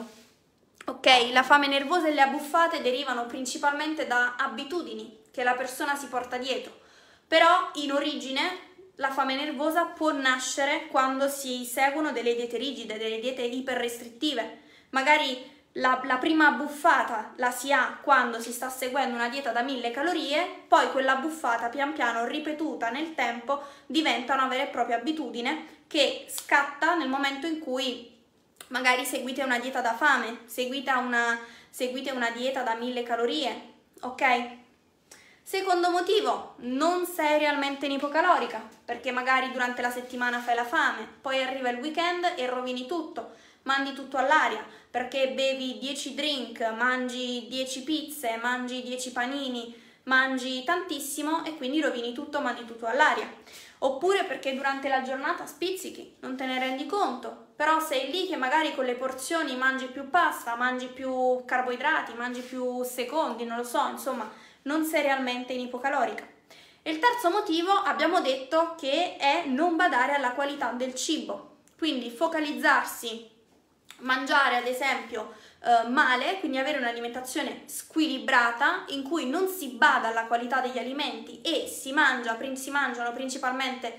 Ok, la fame nervosa e le abbuffate derivano principalmente da abitudini che la persona si porta dietro, però in origine la fame nervosa può nascere quando si seguono delle diete rigide, delle diete iperrestrittive. Magari la, la prima abbuffata la si ha quando si sta seguendo una dieta da mille calorie, poi quella abbuffata pian piano ripetuta nel tempo diventa una vera e propria abitudine che scatta nel momento in cui magari seguite una dieta da fame, seguite una, seguite una dieta da mille calorie, ok? Secondo motivo, non sei realmente in ipocalorica, perché magari durante la settimana fai la fame, poi arriva il weekend e rovini tutto, mandi tutto all'aria, perché bevi dieci drink, mangi dieci pizze, mangi dieci panini, mangi tantissimo e quindi rovini tutto, mandi tutto all'aria. Oppure perché durante la giornata spizzichi, non te ne rendi conto, però sei lì che magari con le porzioni mangi più pasta, mangi più carboidrati, mangi più secondi, non lo so, insomma, non sei realmente in ipocalorica. E il terzo motivo abbiamo detto che è non badare alla qualità del cibo, quindi focalizzarsi, mangiare ad esempio eh, male, quindi avere un'alimentazione squilibrata in cui non si bada alla qualità degli alimenti e si, mangia, si mangiano principalmente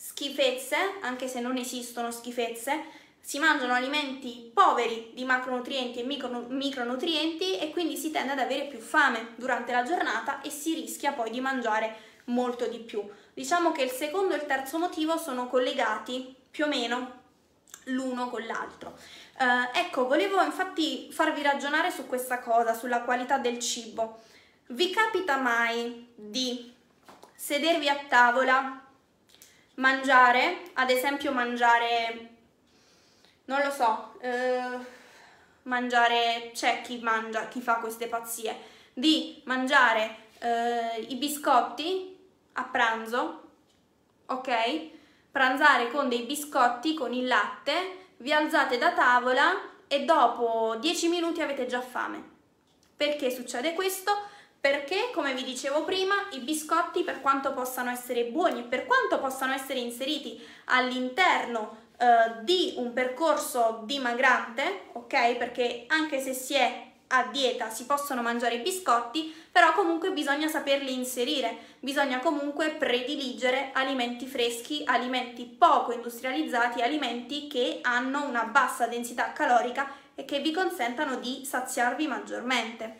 schifezze, anche se non esistono schifezze, si mangiano alimenti poveri di macronutrienti e micro, micronutrienti e quindi si tende ad avere più fame durante la giornata e si rischia poi di mangiare molto di più. Diciamo che il secondo e il terzo motivo sono collegati più o meno l'uno con l'altro. Eh, ecco, volevo infatti farvi ragionare su questa cosa, sulla qualità del cibo. Vi capita mai di sedervi a tavola, mangiare, ad esempio mangiare... non lo so, eh, mangiare, c'è chi mangia, chi fa queste pazzie, di mangiare eh, i biscotti a pranzo, ok? Pranzare con dei biscotti con il latte, vi alzate da tavola e dopo dieci minuti avete già fame. Perché succede questo? Perché, come vi dicevo prima, i biscotti, per quanto possano essere buoni e per quanto possano essere inseriti all'interno di un percorso dimagrante, ok? Perché anche se si è a dieta si possono mangiare i biscotti, però comunque bisogna saperli inserire, bisogna comunque prediligere alimenti freschi, alimenti poco industrializzati, alimenti che hanno una bassa densità calorica e che vi consentano di saziarvi maggiormente.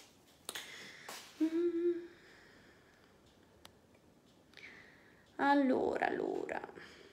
Allora, allora...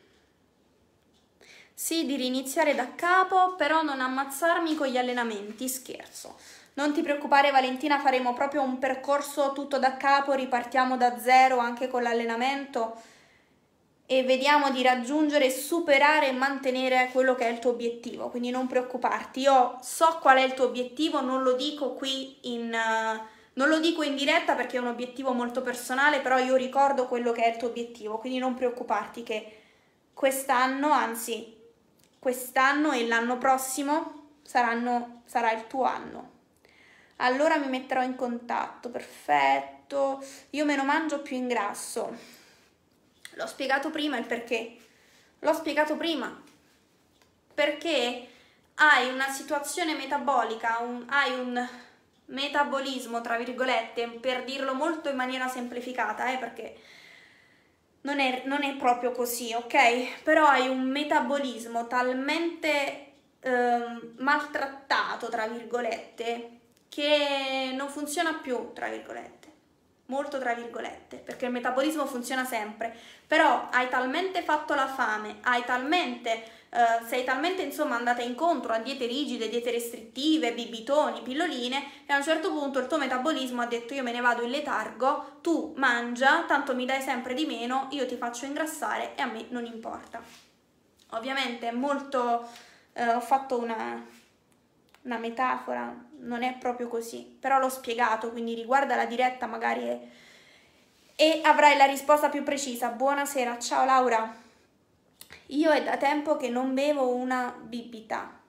sì, di riniziare da capo, però non ammazzarmi con gli allenamenti, scherzo. Non ti preoccupare Valentina, faremo proprio un percorso tutto da capo, ripartiamo da zero anche con l'allenamento e vediamo di raggiungere, superare e mantenere quello che è il tuo obiettivo, quindi non preoccuparti. Io so qual è il tuo obiettivo, non lo dico qui in... Uh, non lo dico in diretta perché è un obiettivo molto personale, però io ricordo quello che è il tuo obiettivo, quindi non preoccuparti che quest'anno, anzi... quest'anno e l'anno prossimo saranno, sarà il tuo anno. Allora mi metterò in contatto, perfetto. Io meno mangio più ingrasso. L'ho spiegato prima il perché. L'ho spiegato prima. Perché hai una situazione metabolica, un, hai un metabolismo, tra virgolette, per dirlo molto in maniera semplificata, eh, perché... Non è, non è proprio così, ok? Però hai un metabolismo talmente ehm, maltrattato, tra virgolette, che non funziona più, tra virgolette. Molto tra virgolette, perché il metabolismo funziona sempre. Però hai talmente fatto la fame, hai talmente... Uh, sei talmente insomma andata incontro a diete rigide, diete restrittive, bibitoni, pilloline e a un certo punto il tuo metabolismo ha detto io me ne vado in letargo, tu mangia, tanto mi dai sempre di meno, io ti faccio ingrassare e a me non importa. Ovviamente è molto, uh, ho fatto una, una metafora, non è proprio così, però l'ho spiegato, quindi riguarda la diretta magari e, e avrai la risposta più precisa. Buonasera, ciao Laura. Io è da tempo che non bevo una bibita.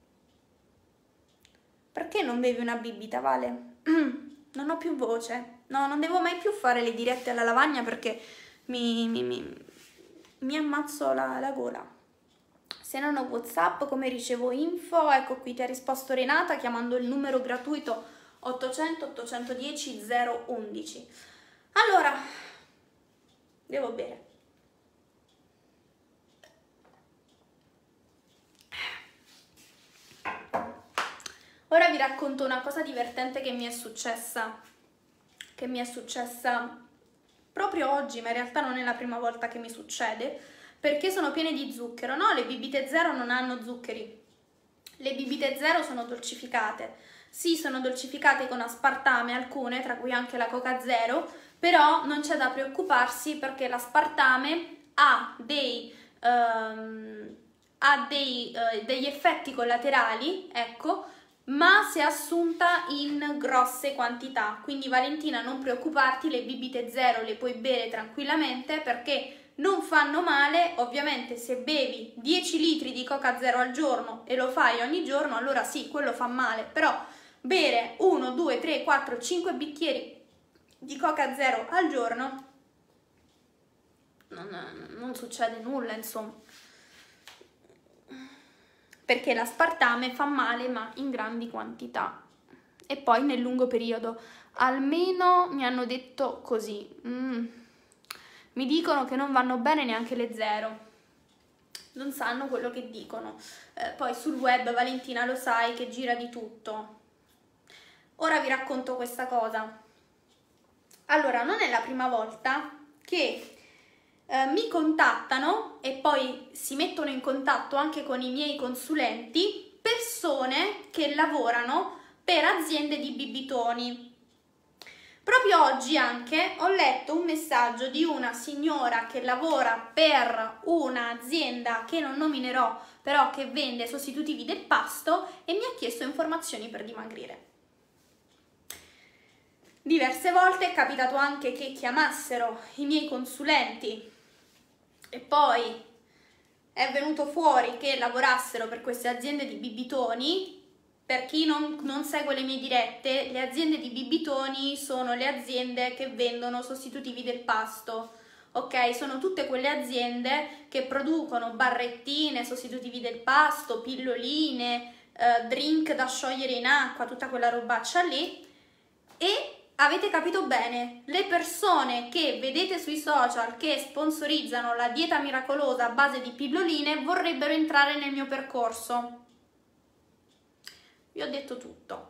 Perché non bevi una bibita, Vale? Non ho più voce. No, non devo mai più fare le dirette alla lavagna perché mi, mi, mi, mi ammazzo la, la gola. Se non ho WhatsApp, come ricevo info, ecco qui ti ha risposto Renata chiamando il numero gratuito ottocento ottocentodieci zero undici. Allora, devo bere. Ora vi racconto una cosa divertente che mi è successa, che mi è successa proprio oggi, ma in realtà non è la prima volta che mi succede, perché sono piene di zucchero, no? Le bibite zero non hanno zuccheri, le bibite zero sono dolcificate, sì, sono dolcificate con aspartame alcune, tra cui anche la Coca Zero, però non c'è da preoccuparsi perché l'aspartame ha dei... Um, ha dei, uh, degli effetti collaterali, ecco, ma se assunta in grosse quantità. Quindi Valentina, non preoccuparti, le bibite zero le puoi bere tranquillamente perché non fanno male. Ovviamente se bevi dieci litri di Coca Zero al giorno e lo fai ogni giorno, allora sì, quello fa male, però bere uno, due, tre, quattro, cinque bicchieri di Coca Zero al giorno non, non succede nulla, insomma, perché l'aspartame fa male ma in grandi quantità e poi nel lungo periodo, almeno mi hanno detto così. Mm. mi dicono che non vanno bene neanche le zero. Non sanno quello che dicono. Eh, poi sul web, Valentina, lo sai che gira di tutto. Ora vi racconto questa cosa. Allora, non è la prima volta che eh, mi contattano e poi si mettono in contatto anche con i miei consulenti persone che lavorano per aziende di bibitoni. Proprio oggi anche ho letto un messaggio di una signora che lavora per un'azienda che non nominerò, però che vende sostitutivi del pasto e mi ha chiesto informazioni per dimagrire. Diverse volte è capitato anche che chiamassero i miei consulenti e poi è venuto fuori che lavorassero per queste aziende di bibitoni. Per chi non, non segue le mie dirette, le aziende di bibitoni sono le aziende che vendono sostitutivi del pasto, ok? Sono tutte quelle aziende che producono barrettine, sostitutivi del pasto, pilloline, eh, drink da sciogliere in acqua, tutta quella robaccia lì. E avete capito bene, le persone che vedete sui social che sponsorizzano la dieta miracolosa a base di pilloline vorrebbero entrare nel mio percorso. Vi ho detto tutto.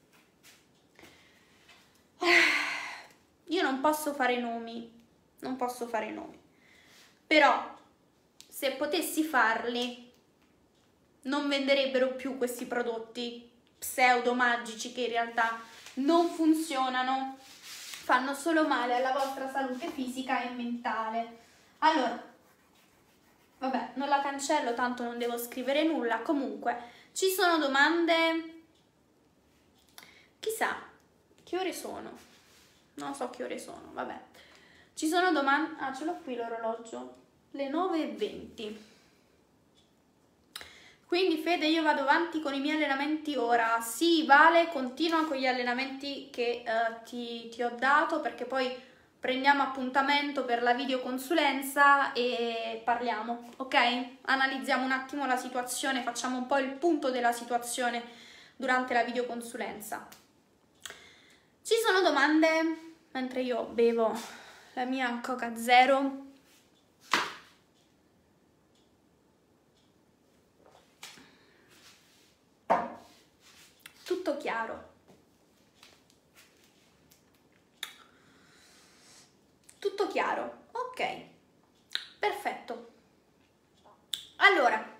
Io non posso fare nomi, non posso fare nomi, però se potessi farli non venderebbero più questi prodotti pseudo magici che in realtà non funzionano, fanno solo male alla vostra salute fisica e mentale. Allora, vabbè, non la cancello, tanto non devo scrivere nulla. Comunque, ci sono domande? Chissà, che ore sono? Non so che ore sono, vabbè. Ci sono domande? Ah, ce l'ho qui l'orologio. Le nove e venti. Quindi Fede, io vado avanti con i miei allenamenti ora. Sì, Vale, continua con gli allenamenti che uh, ti, ti ho dato, perché poi prendiamo appuntamento per la videoconsulenza e parliamo, ok? Analizziamo un attimo la situazione, facciamo un po' il punto della situazione durante la videoconsulenza. Ci sono domande? Mentre io bevo la mia Coca Zero. Tutto chiaro. Tutto chiaro. Ok. Perfetto. Allora,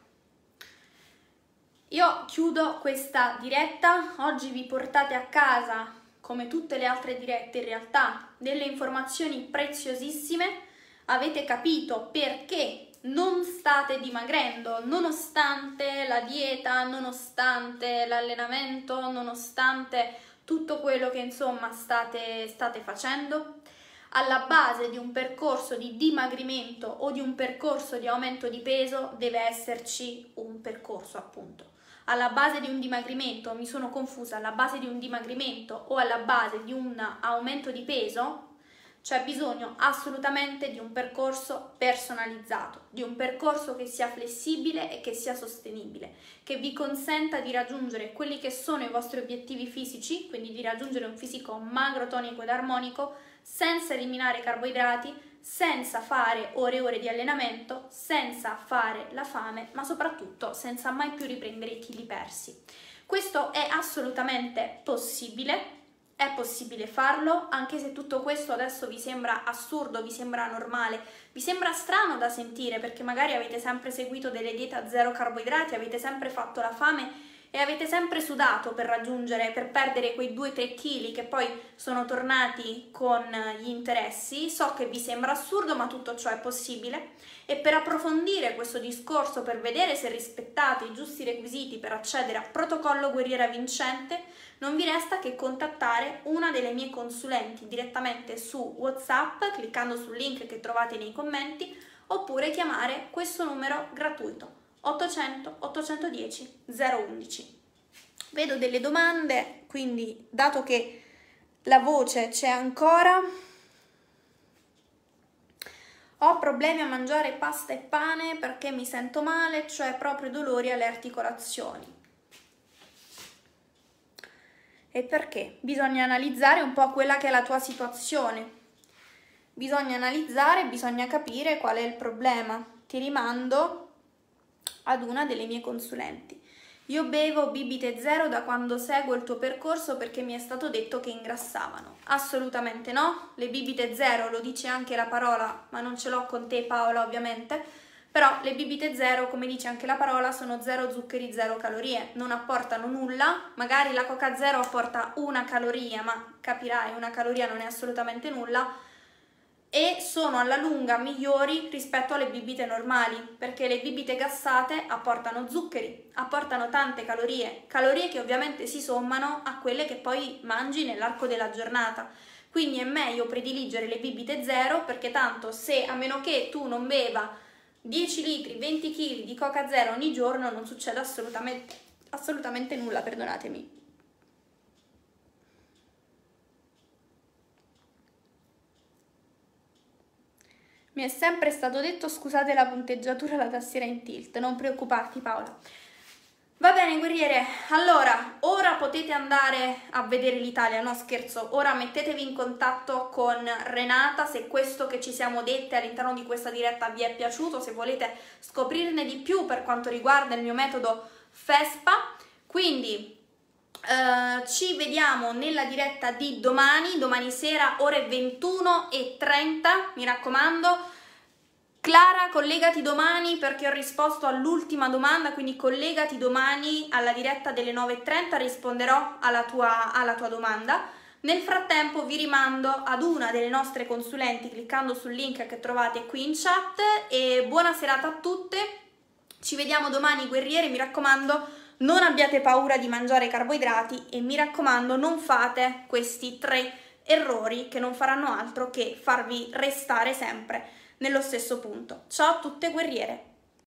io chiudo questa diretta. Oggi vi portate a casa, come tutte le altre dirette in realtà, delle informazioni preziosissime. Avete capito perché non state dimagrendo nonostante la dieta, nonostante l'allenamento, nonostante tutto quello che insomma state, state facendo. Alla base di un percorso di dimagrimento o di un percorso di aumento di peso deve esserci un percorso, appunto. Alla base di un dimagrimento, mi sono confusa, alla base di un dimagrimento o alla base di un aumento di peso c'è bisogno assolutamente di un percorso personalizzato, di un percorso che sia flessibile e che sia sostenibile, che vi consenta di raggiungere quelli che sono i vostri obiettivi fisici, quindi di raggiungere un fisico magro, tonico ed armonico, senza eliminare carboidrati, senza fare ore e ore di allenamento, senza fare la fame, ma soprattutto senza mai più riprendere i chili persi. Questo è assolutamente possibile. È possibile farlo, anche se tutto questo adesso vi sembra assurdo, vi sembra normale, vi sembra strano da sentire, perché magari avete sempre seguito delle diete a zero carboidrati, avete sempre fatto la fame e avete sempre sudato per raggiungere, per perdere quei due tre chili che poi sono tornati con gli interessi. So che vi sembra assurdo, ma tutto ciò è possibile. E per approfondire questo discorso, per vedere se rispettate i giusti requisiti per accedere a Protocollo Guerriera Vincente, non vi resta che contattare una delle mie consulenti direttamente su WhatsApp, cliccando sul link che trovate nei commenti, oppure chiamare questo numero gratuito ottocento ottocentodieci zero undici. Vedo delle domande, quindi dato che la voce c'è ancora, ho problemi a mangiare pasta e pane perché mi sento male, cioè proprio dolori alle articolazioni. E perché? Bisogna analizzare un po' quella che è la tua situazione. bisogna analizzare, bisogna capire qual è il problema. Ti rimando ad una delle mie consulenti. Io bevo bibite zero da quando seguo il tuo percorso perché mi è stato detto che ingrassavano. Assolutamente no, le bibite zero, lo dice anche la parola, ma non ce l'ho con te Paola ovviamente, però le bibite zero, come dice anche la parola, sono zero zuccheri, zero calorie, non apportano nulla. Magari la Coca Zero apporta una caloria, ma capirai, una caloria non è assolutamente nulla, e sono alla lunga migliori rispetto alle bibite normali, perché le bibite gassate apportano zuccheri, apportano tante calorie, calorie che ovviamente si sommano a quelle che poi mangi nell'arco della giornata. Quindi è meglio prediligere le bibite zero, perché tanto, se a meno che tu non beva dieci litri, venti chili di Coca Zero ogni giorno, non succede assolutamente, assolutamente nulla, perdonatemi. Mi è sempre stato detto, scusate la punteggiatura, la tastiera in tilt, non preoccuparti Paola. Va bene guerriere, allora, ora potete andare a vedere l'Italia, no scherzo, ora mettetevi in contatto con Renata se questo che ci siamo dette all'interno di questa diretta vi è piaciuto, se volete scoprirne di più per quanto riguarda il mio metodo FESPA, quindi eh, ci vediamo nella diretta di domani, domani sera ore ventuno e trenta, mi raccomando. Clara, collegati domani perché ho risposto all'ultima domanda, quindi collegati domani alla diretta delle nove e trenta, risponderò alla tua, alla tua domanda. Nel frattempo vi rimando ad una delle nostre consulenti cliccando sul link che trovate qui in chat e buona serata a tutte, ci vediamo domani guerriere, mi raccomando non abbiate paura di mangiare carboidrati e mi raccomando non fate questi tre errori che non faranno altro che farvi restare sempre nello stesso punto. Ciao a tutte guerriere!